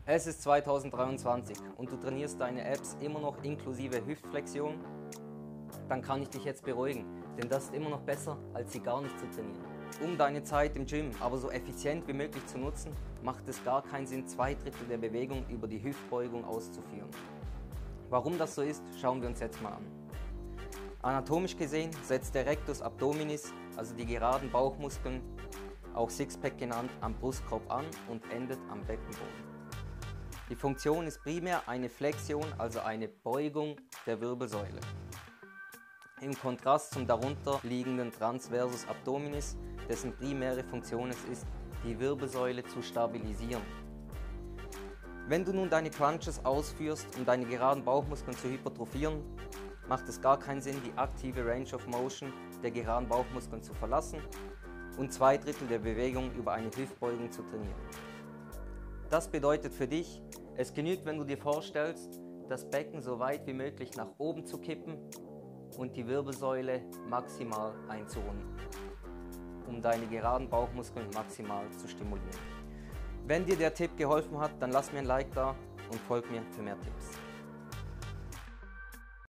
Es ist 2023 und du trainierst deine Abs immer noch inklusive Hüftflexion, dann kann ich dich jetzt beruhigen, denn das ist immer noch besser, als sie gar nicht zu trainieren. Um deine Zeit im Gym aber so effizient wie möglich zu nutzen, macht es gar keinen Sinn, 2/3 der Bewegung über die Hüftbeugung auszuführen. Warum das so ist, schauen wir uns jetzt mal an. Anatomisch gesehen setzt der Rectus Abdominis, also die geraden Bauchmuskeln, auch Sixpack genannt, am Brustkorb an und endet am Beckenboden. Die Funktion ist primär eine Flexion, also eine Beugung der Wirbelsäule. Im Kontrast zum darunter liegenden Transversus Abdominis, dessen primäre Funktion es ist, die Wirbelsäule zu stabilisieren. Wenn du nun deine Crunches ausführst, um deine geraden Bauchmuskeln zu hypertrophieren, macht es gar keinen Sinn, die aktive Range of Motion der geraden Bauchmuskeln zu verlassen und 2/3 der Bewegung über eine Hüftbeugung zu trainieren. Das bedeutet für dich, es genügt, wenn du dir vorstellst, das Becken so weit wie möglich nach oben zu kippen und die Wirbelsäule maximal einzurunden, um deine geraden Bauchmuskeln maximal zu stimulieren. Wenn dir der Tipp geholfen hat, dann lass mir ein Like da und folg mir für mehr Tipps.